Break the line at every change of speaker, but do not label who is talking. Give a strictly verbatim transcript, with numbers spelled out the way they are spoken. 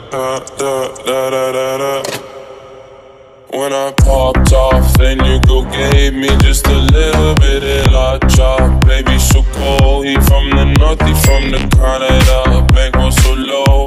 da, da, da, da, da, da. When I popped off, then your girl gave me just a little bit of la chop. Baby, so cold, he from the north, he from the Canada.